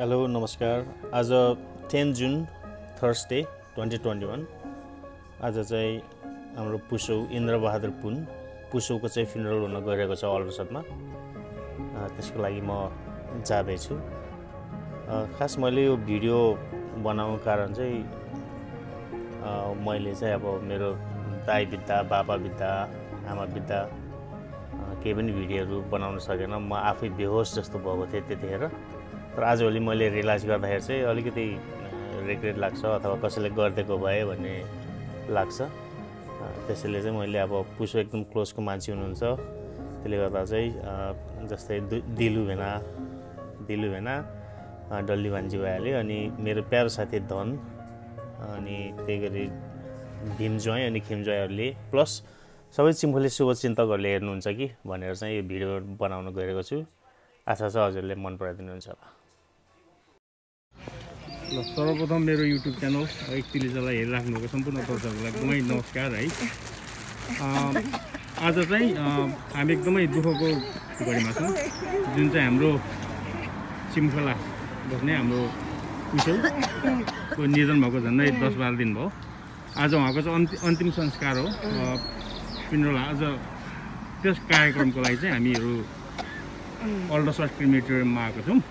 Hello नमस्कार। आज 10 जुन थर्सडे 2021 आज चाहिँ हाम्रो पुसौ इन्द्रबहादुर पुसौको चाहिँ फ्युनरल हुन गइरहेको छ अल्ट्रासाउन्डमा। त्यसको लागि म जाँदैछु। खास मैले यो भिडियो बनाउनु कारण चाहिँ मैले चाहिँ अब मेरो दाइ बित्दा बाबा बित्दा आमा बित्दा केही पनि भिडियोहरू बनाउन सकेन। म आफै बेहोस जस्तो भएको थिएँ त्यतिखेर। तर आजभोलि मैले रियलाइज गर्दाखेरि चाहिँ अलिकति रिग्रेट लाग्छ अथवा कसैले गरिदिएको भए भन्ने लाग्छ। त्यसैले चाहिँ मैले अब पुसो एकदम क्लोजको मान्छे हुनुहुन्छ, त्यसले गर्दा चाहिँ जस्तै दिलु भेना डल्ली भान्जी भइहाल्यो, अनि मेरो प्यारो साथी धन, अनि त्यही गरी भीम ज्वाइँ अनि खिम ज्वाइँहरूले प्लस सबै चिम्फोले शुभचिन्तकहरूले हेर्नुहुन्छ कि भनेर चाहिँ यो भिडियो बनाउन गइरहेको छु। आशा छ हजुरले मन पराइदिनुहुन्छ होला। सर्वप्रथम मेरो युट्युब च्यानल एकतिलिजलाई हेरिराख्नुभएको सम्पूर्ण दर्शकहरूलाई एकदमै नमस्कार है। आज चाहिँ हामी एकदमै दुःखको घडीमा छौँ, जुन चाहिँ हाम्रो चिम्खोला बस्ने हाम्रो पुसौको निधन भएको झन्डै 10-12 दिन भयो। आज उहाँको चाहिँ अन्तिम संस्कार हो पिन्डोला। आज त्यस कार्यक्रमको लागि चाहिँ हामीहरू अल्ट्रासाउन्ड क्रिमेटोरियममा आएको छौँ।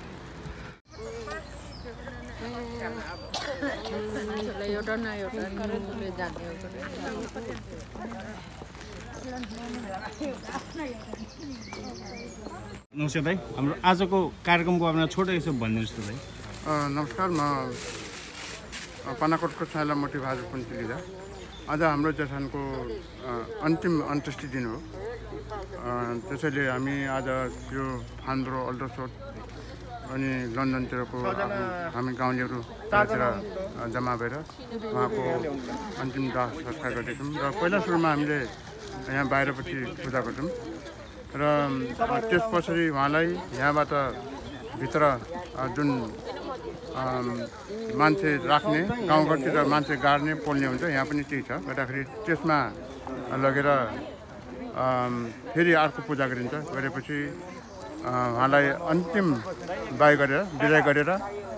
नमस्कार दाइ, हाम्रो आजको कार्यक्रमको बारेमा छोटो यसो भनिदिनुहोस् त दाइ। नमस्कार, म पानाकोटको साइला मोटी बहादुर पन्थीलिदा। आज हाम्रो जेठानको अन्तिम अन्त्येष्टि दिन हो। त्यसैले हामी आज यो फान्द्रो अल्ट्रासाउन्ड अनि लन्डनतिरको हामी गाउँलेहरू त्यहाँतिर जम्मा भएर उहाँको अन्तिम दाह संस्कार गर्दैछौँ। र पहिला सुरुमा हामीले यहाँ बाहिरपट्टि पूजा गर्छौँ र त्यस पछाडि उहाँलाई यहाँबाट भित्र जुन मान्छे राख्ने गाउँघरतिर मान्छे गाड्ने पोल्ने हुन्छ, यहाँ पनि त्यही छ। गर्दाखेरि त्यसमा लगेर फेरि अर्को पूजा गरिन्छ। गरेपछि उहाँलाई अन्तिम विदाय गरेर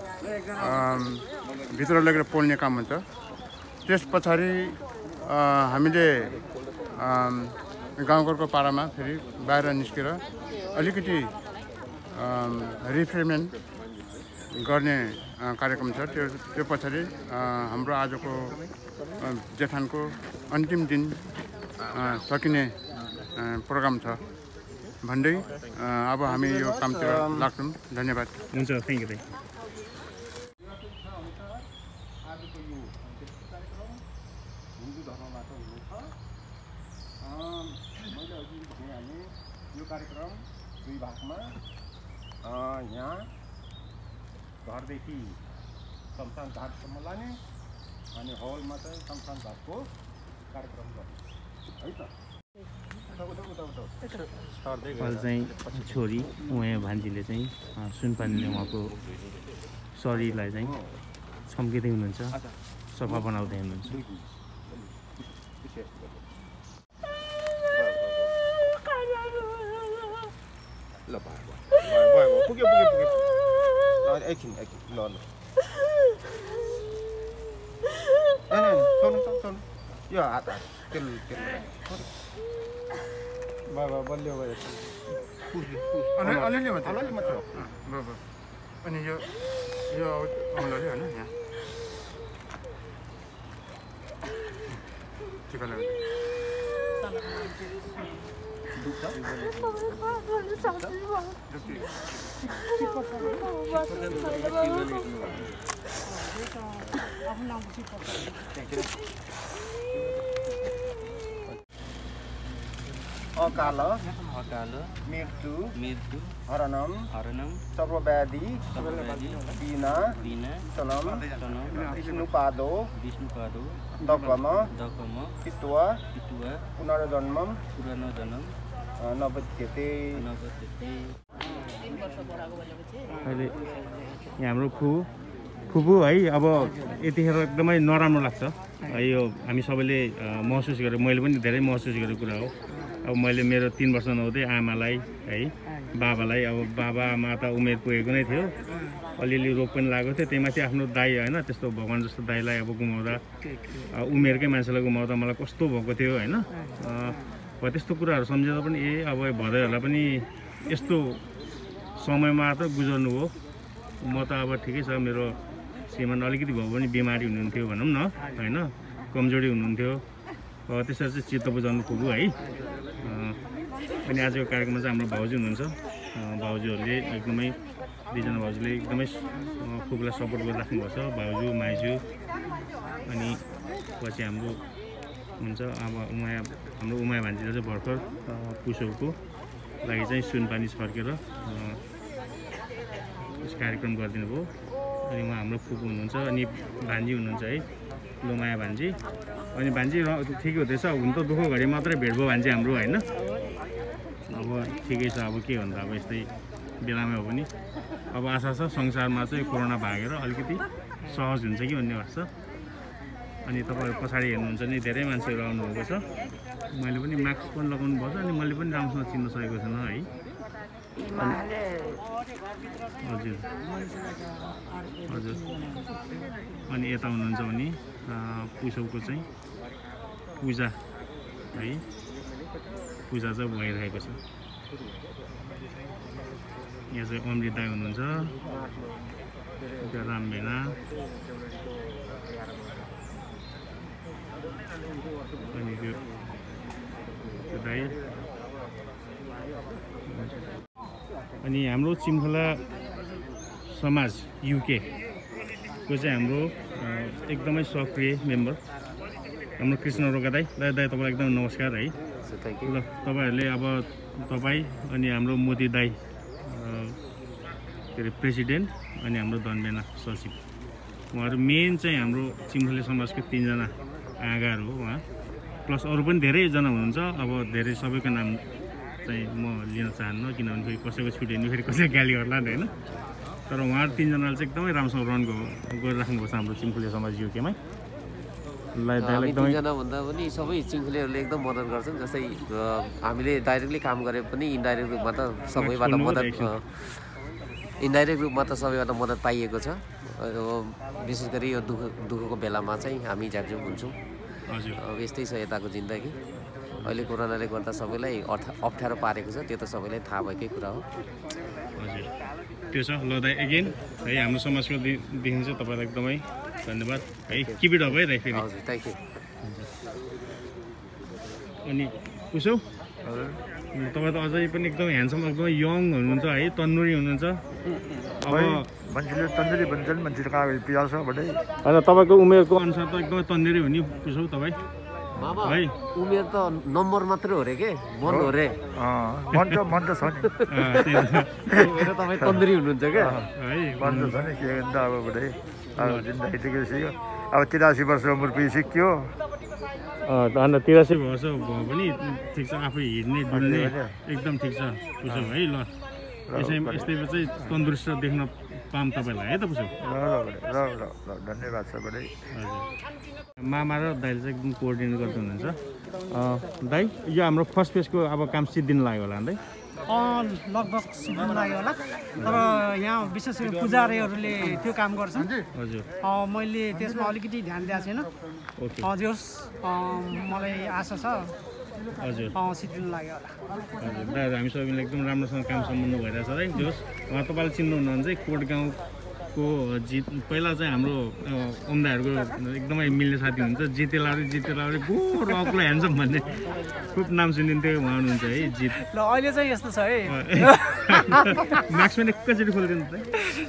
भित्र लगेर पोल्ने काम हुन्छ। त्यस पछाडि हामीले गाउँघरको पारामा फेरि बाहिर निस्केर अलिकति रिफ्रेसमेन्ट गर्ने कार्यक्रम छ। त्यो पछाडि हाम्रो आजको जेठानको अन्तिम दिन सकिने प्रोग्राम छ भन्दै अब हामी यो कामतिर लाग्छौँ। धन्यवाद। हुन्छ, थ्याङ्क यू दाइ। हिन्दू धर्मबाट हुनेछ। मैले अघि भनिहालेँ यो कार्यक्रम 2 भागमा, यहाँ घरदेखि शमशान घाटसम्म लाने अनि हलमा चाहिँ शमशान घाटको कार्यक्रम गर्ने है त। अहिले चाहिँ छोरी उहाँ भान्जीले चाहिँ सुनपानीले उहाँको शरीरलाई चाहिँ छम्किँदै हुनुहुन्छ, सफा बनाउँदै हुनुहुन्छ। ल भयो पुग्यो एकछिन ल सुन्नु यो हात तेल भयो बलियो भयो। अलिअलि मात्रै हो। अनि यो औँलाले होइन यहाँ टिका लगाउँदै अकाल मृत्यु हरणम सर्वव्याधि विनाशनम विष्णुपादो दकम पित्वा पुनर्जन्मम नपत्यते। अहिले यहाँ हाम्रो फुपू है, अब यतिखेर एकदमै नराम्रो लाग्छ यो हामी सबैले महसुस गरेँ। मैले पनि धेरै महसुस गरेको कुरा हो। अब मैले मेरो 3 वर्ष नहुँदै आमालाई है बाबालाई अब बाबा आमा त उमेर पुगेको नै थियो, अलिअलि रोग पनि लागेको थियो, त्यहीमाथि आफ्नो दाइ होइन त्यस्तो भगवान् जस्तो दाइलाई अब गुमाउँदा उमेरकै मान्छेलाई गुमाउँदा मलाई कस्तो भएको थियो होइन। त्यस्तो कुराहरू सम्झेर पनि अब भदैहरूलाई पनि यस्तो समयमा त गुजर्नु हो। म त अब ठिकै छ, मेरो श्रीमान अलिकति भए पनि बिमारी हुनुहुन्थ्यो भनौँ न होइन, कमजोरी हुनुहुन्थ्यो, त्यसरी चाहिँ चित्त बुझाउनु पुग्यो है। अनि आजको कार्यक्रममा चाहिँ हाम्रो भाउजू हुनुहुन्छ, भाउजूहरूले एकदमै दुईजना भाउजूले एकदमै फुपूलाई सपोर्ट गरिराख्नु भएको छ, भाउजू माइजू। अनि पछि हाम्रो हुन्छ अब हाम्रो उमाया भान्जीले चाहिँ भर्खर पुसौको लागि चाहिँ सुनपानी छर्केर कार्यक्रम गरिदिनु भयो। अनि उहाँ हाम्रो फुपू हुनुहुन्छ, अनि भान्जी हुनुहुन्छ है, लोमाया भान्जी। अनि भान्जी ठिकै हुँदैछ, हुन त दुःख घडी मात्रै भेट भयो भान्जी हाम्रो होइन। अब ठिकै छ, अब के भन्दा अब यस्तै बेलामा हो पनि अब आशा छ संसारमा चाहिँ कोरोना भागेर अलिकति सहज हुन्छ कि भन्ने भएको छ। अनि तपाईँहरू पछाडि हेर्नुहुन्छ नि धेरै मान्छेहरू आउनुभएको छ, मैले पनि मास्क पनि लगाउनु पर्छ, अनि मैले पनि राम्रोसँग चिन्न सकेको छैन है। हजुर हजुर। अनि यता हुनुहुन्छ भने पुसौको चाहिँ पूजा है, पूजा चाहिँ भइरहेको छ। यहाँ चाहिँ अमृत दाई हुनुहुन्छ, रामभेना, अनि त्यो दाई। अनि हाम्रो चिमखोला समाज युके को चाहिँ हाम्रो एकदमै सक्रिय मेम्बर हाम्रो कृष्ण रोका दाई। दाई तपाईँलाई एकदम नमस्कार है। ल तपाईँहरूले अब तपाईँ अनि हाम्रो मोदी दाई के अरे प्रेसिडेन्ट, अनि हाम्रो धनबेना सचिव, उहाँहरू मेन चाहिँ हाम्रो चिमखोले समाजको 3 जना आगाहरू हो उहाँ, प्लस अरू पनि धेरैजना हुनुहुन्छ। अब धेरै सबैको नाम चाहिँ म लिन चाहन्न, किनभने फेरि कसैको छुट्यो भने फेरि कसै गाली गर्ला नि होइन। तर उहाँहरू 3 जनाले चाहिँ एकदमै राम्रोसँग रन गरिराख्नु भएको छ हाम्रो चिमखोले समाज युकेमा। हामी 2 जना भन्दा पनि सबै चिमखोलेहरूले एकदम मद्दत गर्छन्। जस्तै हामीले डाइरेक्टली काम गरे पनि इन्डाइरेक्ट रूपमा त सबैबाट मद्दत पाइएको छ। विशेष गरी यो दुःखको बेलामा चाहिँ हामी झ्याकझुक हुन्छौँ। अब यस्तै छ यताको जिन्दगी। अहिले कोरोनाले गर्दा सबैलाई अप्ठ्यारो पारेको छ, त्यो त सबैलाई थाहा भएकै कुरा हो। हजुर त्यो छ। ल दाइ एगेन है हाम्रो समाजको देखिन्छ तपाईँलाई एकदमै धन्यवाद है। किप इट अप है दाइ फेरि। हजुर थ्याङ्क यू। अनि उसो तपाईँ त अझै पनि एकदमै ह्यान्डसम एकदमै यङ हुनुहुन्छ है, तन्दुरी हुनुहुन्छ। अब मान्छेले तन्दुरी भन्छन्, मान्छेले कहाँ पियाल्छ भने होइन तपाईँको उमेरको अनुसार त एकदमै तन्दुरी हुने पुसौ तपाईँ मामा है। उमेर त नम्बर मात्रै हो रे के, मन हो रे। मन त छ नि, तपाईँ तन्दुरी हुनुहुन्छ क्या है। मन त छ नि, के भन्छ अब बुढै अब जिन्दगी ठिकै सिक्यो। अब 83 वर्ष उमेर पुगिसक्यो। अन्त 83 वर्ष भयो पनि ठिक छ, आफै हिँड्ने डुल्ने एकदम ठिक छ पुसौ है। ल यस्तै चाहिँ तन्दुरुस्त देख्न पाऊँ तपाईँलाई है त पुसौ। ल धन्यवाद छ बडै। हजुर मामा र दाइले चाहिँ एकदम कोअर्डिनेट गर्दै हुनुहुन्छ। दाइ यो हाम्रो फर्स्ट फेजको अब काम सिद्धिनु लाग्यो होला दाइ? लगभग सिद्धिनु लाग्यो होला, तर यहाँ विशेष गरी पुजारीहरूले त्यो काम गर्छन्। हजुर मैले त्यसमा अलिकति ध्यान दिएको छैन। हजुर मलाई आशा छ हजुर सिद्धिनु लाग्यो होला। हजुर दाइ हामी सबैले एकदम राम्रोसँग काम सम्बन्ध भइरहेछ है। जोस् उहाँ तपाईँले चिन्नुहुनुहुन्छ है, कोट गाउँको पहिला चाहिँ हाम्रो ओम्दाहरूको एकदमै मिल्ने साथी हुनुहुन्छ, जितेलाले गोरो अग्लो ह्यान्डसम भन्ने खुब नाम सुनिन्थ्यो, उहाँ हुनुहुन्छ है जित। ल अहिले चाहिँ यस्तो छ है, मार्क्स पनि एकैचोटि खोलिदिनु त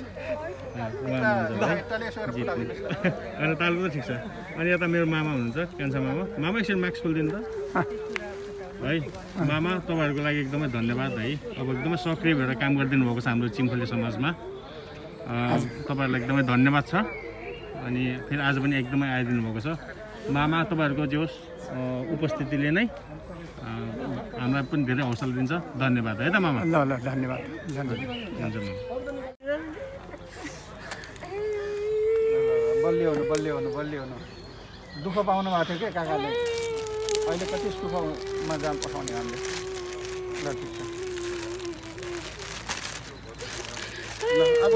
अनि तालको त ठिक छ। अनि यता मेरो मामा हुनुहुन्छ, कान्छा मामा एकछिन मार्क्स खोलिदिनु त है। मामा तपाईँहरूको लागि एकदमै धन्यवाद है। अब एकदमै सक्रिय भएर काम गरिदिनु भएको छ हाम्रो चिमखोले समाजमा, तपाईँहरूलाई एकदमै धन्यवाद छ। अनि फेरि आज पनि एकदमै आइदिनु भएको छ मामा। तपाईँहरूको जो उपस्थितिले नै हामीलाई पनि धेरै हौसला दिन्छ। धन्यवाद है त मामा। ल धन्यवाद। हुन्छ मामा। बलियो हुनु दुःख पाउनु भएको थियो क्या काकाले, अहिले कति सुखमा जान पठाउने हामीले। ल ठिक छ। अब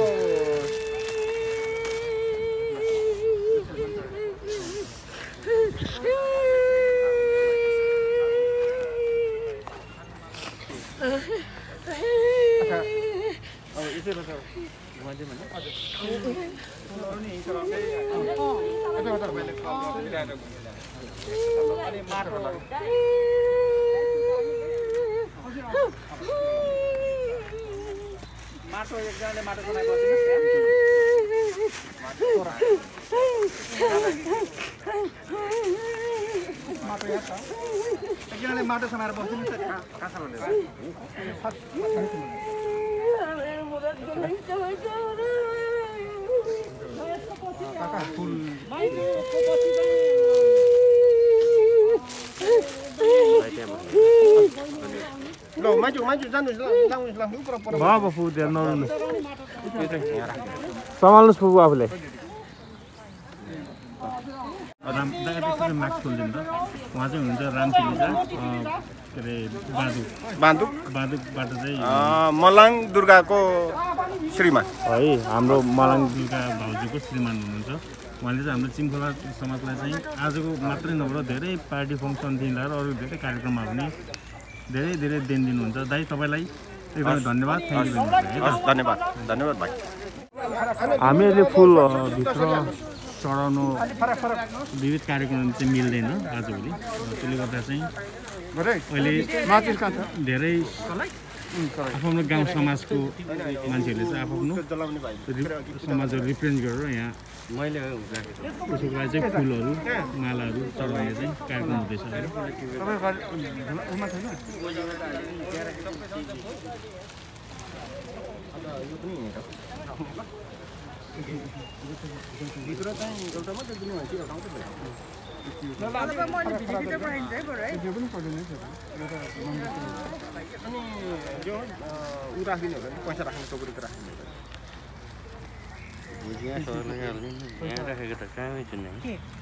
माटो एकजनाले माटो बनाइ बसिदिनुहोस् माटो यहाँ छ एकजनाले माटो समाएर बसिदिनुहोस् काका फुल ल मान्छे जानुहोस् ल बाबा फु ध्यान नहुनु सम्हाल्नुहोस् फु आफूले मार्क्स खोलिदिनु त उहाँ चाहिँ हुनुहुन्छ रामपिलिजा के अरे बाँदुकबाट चाहिँ मलाङ दुर्गाको श्रीमान है हाम्रो मलाङ दुर्गा भाउजूको श्रीमान हुनुहुन्छ उहाँले चाहिँ हाम्रो चिम्खोला समाजलाई चाहिँ आजको मात्रै नभएर धेरै पार्टी फङ्सनदेखि लिएर अरू धेरै कार्यक्रममा पनि धेरै धेरै देन दिनुहुन्छ दाइ तपाईँलाई एकदमै धन्यवाद थ्याङ्क यू धन्यवाद भाइ हामी अहिले फुल भित्र चढाउनु विविध कार्यक्रम चाहिँ मिल्दैन आजभोलि त्यसले गर्दा चाहिँ अहिले धेरै आफ्नो गाउँ समाजको मान्छेहरूले चाहिँ आफ्नो समाजहरू रिप्रेजेन्ट गरेर यहाँ उसको लागि चाहिँ फुलहरू मालाहरू चढाउने चाहिँ कार्यक्रम हुँदैछ भित्र चाहिँ एउटा मात्रै दिनु भन्छ एउटा मात्रै अनि यो ऊ राखिदिनु होला पैसा राख्ने टोकरी त राख्नु यहाँ राखेको त कहाँमै छु नि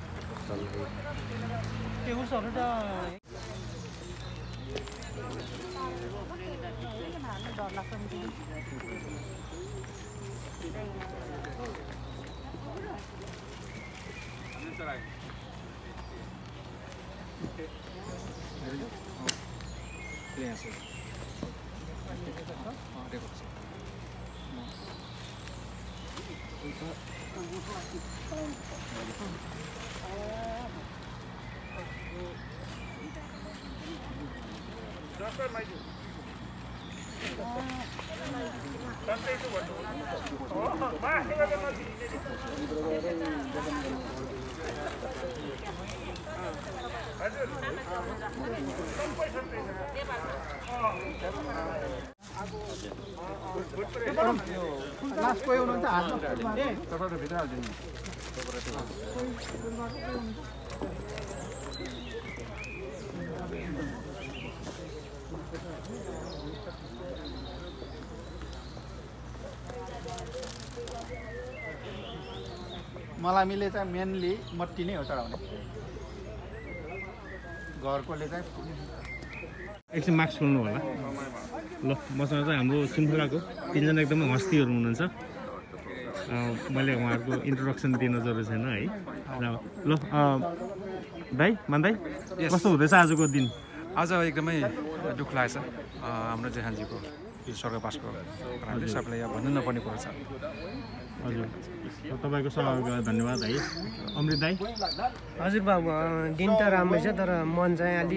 लास्ट कोही हुनुहुन्छ हातमा तपाईहरु भित्र हाल्दिनु मलामीले चाहिँ मेनली मट्टी नै हो चढाउने घरकोले चाहिँ एकछिन मार्क्स खोल्नु होला ल मसँग चाहिँ हाम्रो चिम्खोलाको तीनजना एकदमै हस्तीहरू हुनुहुन्छ मैले उहाँहरूको इन्ट्रोडक्सन दिन जरुरी छैन है ल दाइ मान्दाइ कस्तो हुँदैछ आजको दिन आज एकदमै दुःख लागेछ हाम्रो जेहानजीको स्वर्गवासको कारणले सबैलाई यहाँ भन्नु नपर्ने कुरो छ हजुर तपाईँको सहयोगलाई धन्यवाद है अमृत दाइ हजुर बाबु दिन त राम्रै छ तर मन चाहिँ अलि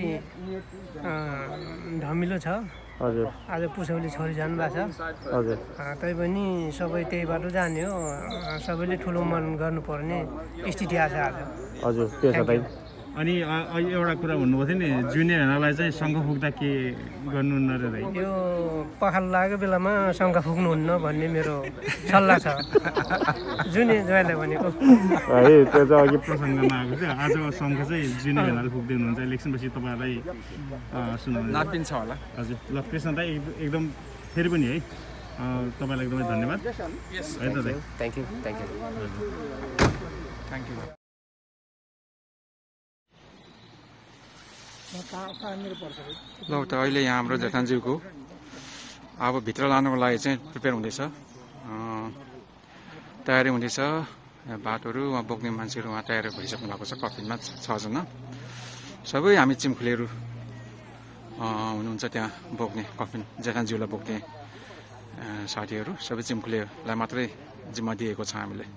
धमिलो छ हजुर आज पुसौली छोरी जानुभएको छ हजुर तैपनि सबै त्यही बाटो जाने हो सबैले ठुलो मन गर्नुपर्ने स्थिति आएको छ आज हजुर के छ दाइ अनि एउटा कुरा भन्नुभएको थियो नि जुनियरहरूलाई चाहिँ शङ्ख फुक्दा के गर्नुहुन्न र दाइ यो पखाल लागेको बेलामा शङ्ख फुक्नुहुन्न भन्ने मेरो सल्लाह छ जुनियर ज्वाइँलाई भनेको है त्यो चाहिँ अघि प्रसङ्गमा आएको थियो आज शङ्ख चाहिँ जुनियरहरूले फुक्दै हुनुहुन्छ इलेक्सनपछि तपाईँहरूलाई सुन्नु नापिन छ होला हजुर ल कृष्ण दाइ एकदम फेरि पनि है तपाईँलाई एकदमै धन्यवाद है त दाइ थ्याङ्क यू ल त अहिले यहाँ हाम्रो जेठानज्यूको अब भित्र लानुको लागि चाहिँ प्रिपेयर हुँदैछ तयारी हुँदैछ। बाटोहरू उहाँ बोक्ने मान्छेहरू उहाँ तयारी भइसक्नु भएको छ। कफिनमा 6 जना सबै हामी चिम्खुलेहरू हुनुहुन्छ त्यहाँ बोक्ने कफिन जेठानज्यूलाई बोक्ने साथीहरू सबै चिम्खुलेलाई मात्रै जिम्मा दिएको छ हामीले।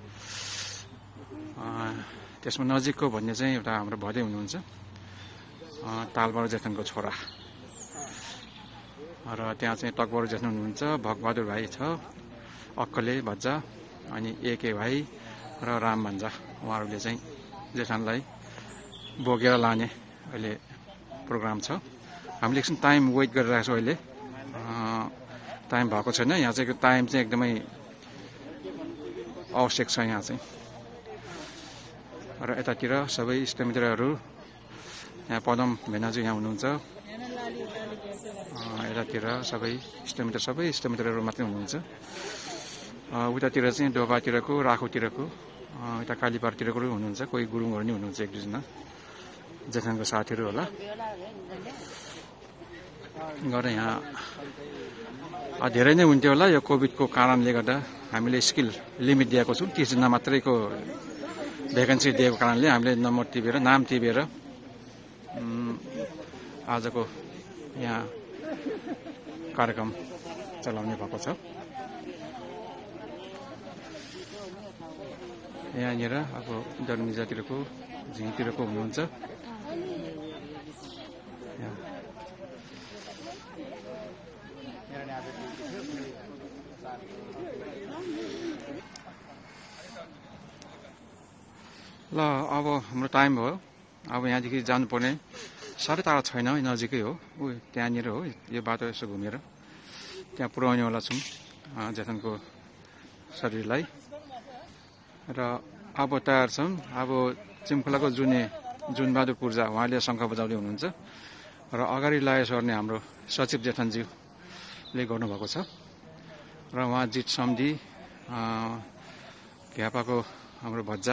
त्यसमा नजिकको भन्ने चाहिँ एउटा हाम्रो भदै हुनुहुन्छ तालबहादुर जेठानको छोरा र त्यहाँ चाहिँ टकबहादुर जेठा हुनुहुन्छ, भगबहादुर भाइ छ, अक्कले भज्जा, अनि एके भाइ र राम भन्छ। उहाँहरूले चाहिँ जेठानलाई बोकेर लाने अहिले प्रोग्राम छ। हामीले एकछिन टाइम वेट गरिरहेको छौँ। अहिले टाइम भएको छैन। यहाँ चाहिँ टाइम चाहिँ एकदमै आवश्यक छ यहाँ चाहिँ। र यतातिर सबै इष्टमित्रहरू यहाँ पदम भेनाजु यहाँ हुनुहुन्छ। यतातिर सबै इष्टमित्रहरू मात्रै हुनुहुन्छ। उतातिर चाहिँ डोबातिरको राखुतिरको यता कालीपारतिरको हुनुहुन्छ। कोही गुरुङहरू नि हुनुहुन्छ, 1-2 जना जेठानको साथीहरू होला गरेर यहाँ धेरै नै हुन्थ्यो होला। यो कोभिडको कारणले गर्दा हामीले स्किल लिमिट दिएको छौँ। 30 जना मात्रैको भ्याकेन्सी दिएको कारणले हामीले नम्बर टिपेर नाम टिपेर आजको यहाँ कार्यक्रम चलाउने भएको छ। यहाँनिर अब दर्मिजातिरको झिङतिरको हुनुहुन्छ। ल अब हाम्रो टाइम भयो। अब यहाँदेखि जानुपर्ने साह्रै टाढा छैन, नजिकै हो। त्यहाँनिर हो यो बाटो यसो घुमेर त्यहाँ पुर्याउनेवाला छौँ जेठानको शरीरलाई। र अब तयार छौँ। अब चिम्खुलाको जुनबहादुर पूर्जा उहाँले शङ्ख बजाउँदै हुनुहुन्छ र अगाडि लाए सर्ने हाम्रो सचिव जेठनज्यूले गर्नुभएको छ। र उहाँ जित सम्धि घ्यापाको हाम्रो भज्जा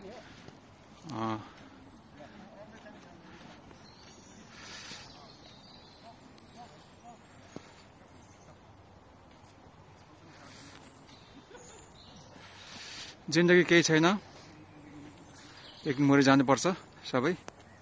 जिन्दगी केही छैन, एक मरि जानुपर्छ सबै।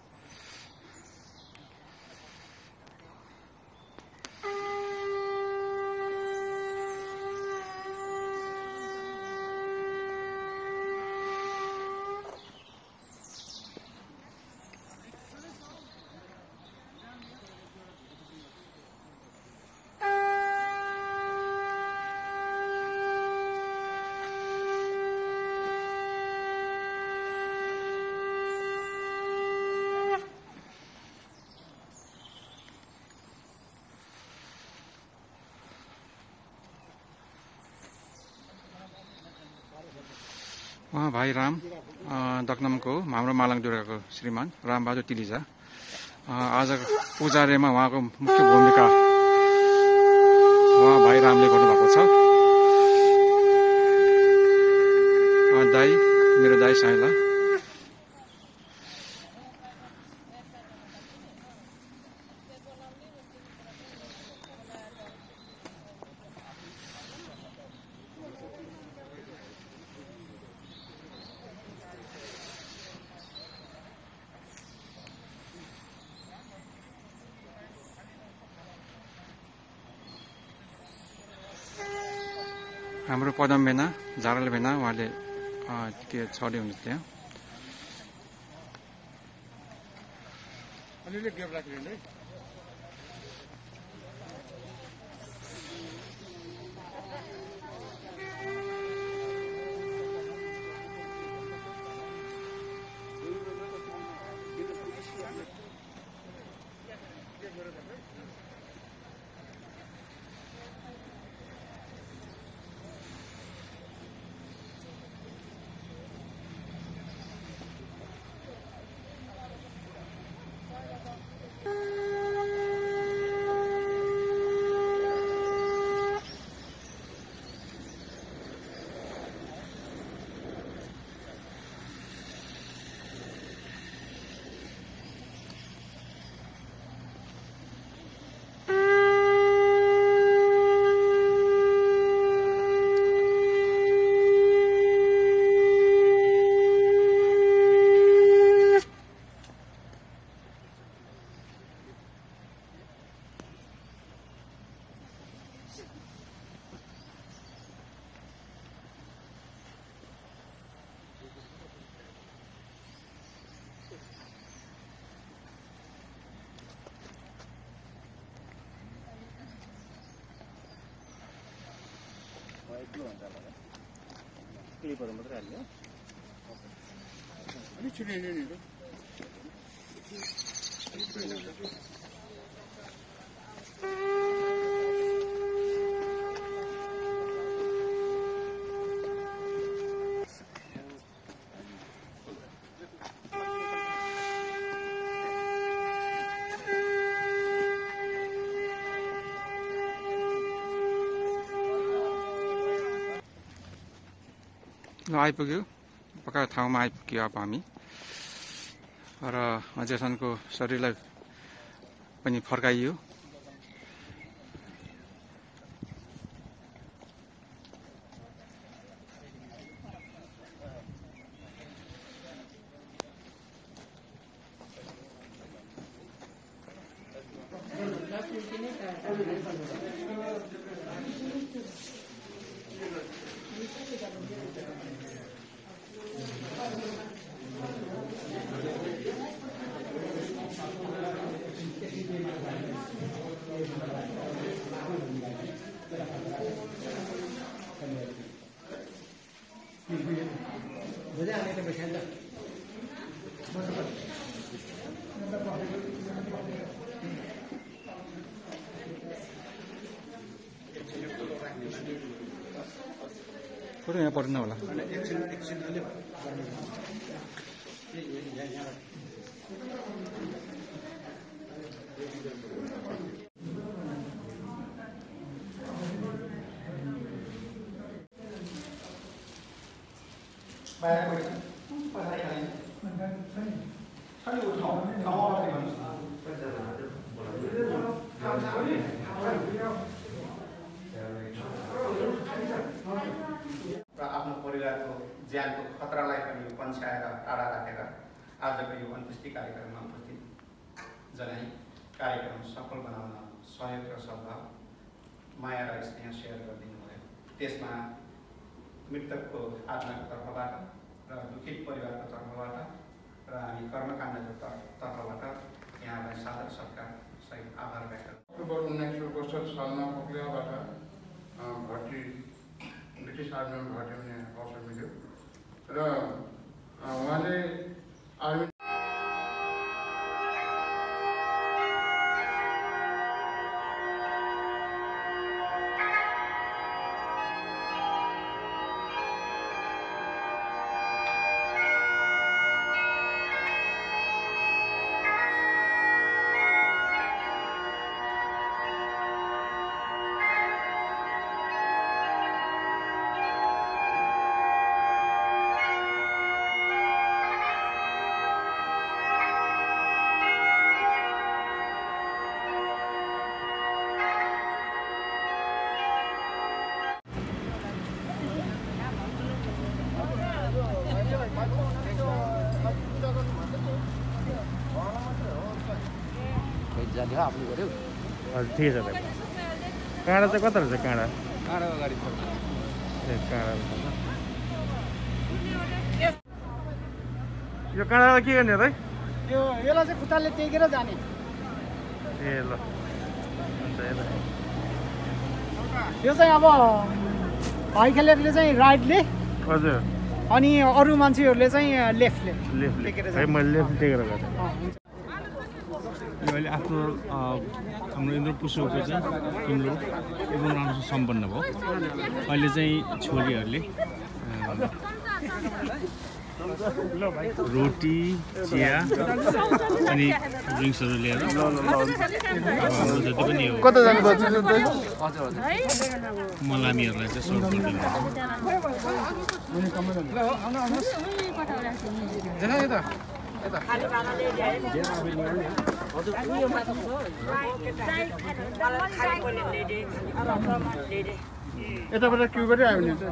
उहाँ भाइ राम दक्नमको हाम्रो मालाङडुराको श्रीमान रामबहादुर तिलिजा आज पूजारेमा उहाँको मुख्य भूमिका उहाँ भाइ रामले गर्नुभएको छ। दाई मेरो दाई साइला हाम्रो पदम भेना झारल भेना उहाँले के छले हुनुहुन्छ त्यहाँ। अलिअलि गेप राखिदिनु है। क्लिपहरू मात्रै हाल्यो अलिक छिटो हिँड्यो नि त आइपुग्यो पक्का ठाउँमा आइपुग्यो अब हामी र जेसनको शरीरलाई पनि फर्काइयो फोटो यहाँ पर्दैन होला आफ्नो परिवारको ज्यानको खतरालाई पनि पन्छाएर टाढा राखेर आजको यो अन्त्येष्टि कार्यक्रममा उपस्थित जनाई कार्यक्रम सफल बनाउन सहयोग र सद्भाव माया र स्नेह सेयर गरिदिनु भयो। त्यसमा मृतकको आत्माको तर्फबाट र दुखित परिवारको तर्फबाट र हामी कर्मकाण्डको तर्फबाट यहाँलाई सादर सत्कार सहित आभार व्यक्त गर्छु। अक्टोबर 1962 सालमा पोखरियाबाट भर्ती ब्रिटिस आर्मीमा भर्ती हुने अवसर मिल्यो र उहाँले आर्मी आफ्नो गर्यो हजुर ठिकै छ भाइ काँडा चाहिँ कता रहेछ काँडा काँडाको गाडी छ यो काँडालाई के गर्ने भाइ यो यसलाई चाहिँ खुट्टाले टेकेर जाने ए ल हुन्छ यो चाहिँ अब भाइ खेलेरले चाहिँ राइटले हजुर अनि अरू मान्छेहरूले चाहिँ लेफ्टले लेफ्ट भाइ मैले लेफ्ट टेकेर गएको यो अहिले आफ्नो हाम्रो इन्द्र पुष्पको चाहिँ तिम्रो एकदम राम्रोसँग सम्पन्न भयो। अहिले चाहिँ छोरीहरूले रोटी चिया अनि ड्रिङ्क्सहरू लिएर हाम्रो जति पनि हो कता जानुपर्छ मलामीहरूलाई चाहिँ सर्भ गरिदिनु यताबाट क्यु गरी आयो भने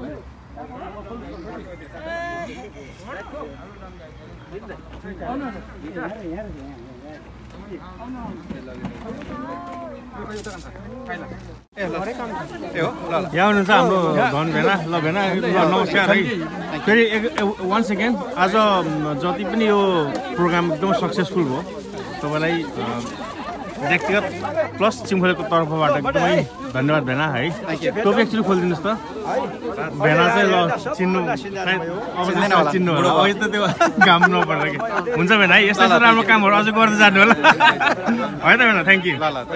यहाँ हुनुहुन्छ हाम्रो धन भेना ल भेना नमस्कार है फेरि वान सेकेन्ड आज जति पनि यो प्रोग्राम एकदम सक्सेसफुल भयो। तपाईँलाई व्यक्तिगत प्लस चिम्फलेको तर्फबाट एकदमै धन्यवाद भेना है। टोपी एक्चुअली खोलिदिनुहोस् त। भेना चाहिँ ल चिन्नु अब चिन्नु होला अहिले त त्यो काम नपर्छ कि हुन्छ भेना है। यस्तो यस्तो राम्रो कामहरू अझै गर्दै जानु होला है त भेना। Thank you.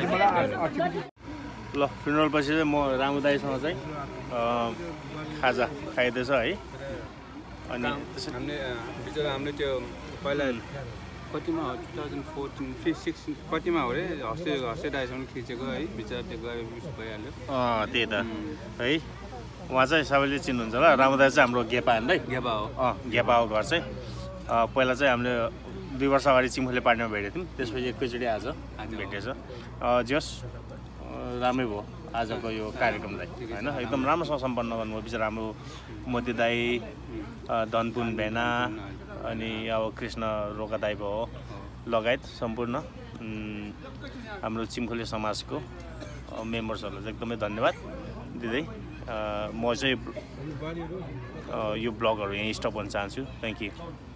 ल फ्युनरल पछि चाहिँ म रामु दाईसँग चाहिँ खाजा खाइदिएछ है। अनि हामीले त्यो पहिला कतिमा 2014-15-16 कतिमा हो अरे हस्ते दाइसम्म खिचेको है। बिचरा त्यो गएर मिस भइहाल्यो। त्यही त है। उहाँ चाहिँ सबैले चिन्नुहुन्छ होला। रामु दाई चाहिँ हाम्रो गेपा होइन है। गेपा हो। गेपा हो घर चाहिँ। पहिला चाहिँ हामीले 2 वर्ष अगाडि चिम्फले पार्टीमा भेटेको थियौँ। त्यसपछि एकैचोटि आज भेटेछ। जस राम्रै भयो आजको यो कार्यक्रमलाई होइन। एकदम राम्रोसँग सम्पन्न गर्नुभयो। बिचरा हाम्रो मोती दाई, धनपुन भेना, अनि अब कृष्ण रोका दाई भयो लगायत सम्पूर्ण हाम्रो चिम्खोले समाजको मेम्बर्सहरूलाई चाहिँ एकदमै धन्यवाद दिँदै म चाहिँ यो ब्लगहरू यहीँ स्टप गर्न चाहन्छु। Thank you.